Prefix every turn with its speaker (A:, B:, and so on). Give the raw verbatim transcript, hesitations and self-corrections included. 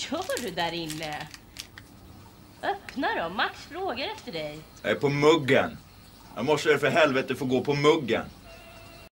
A: gör du där inne? Öppna då, Max frågar efter dig.
B: Jag är på muggen. Jag måste för helvete få gå på muggen.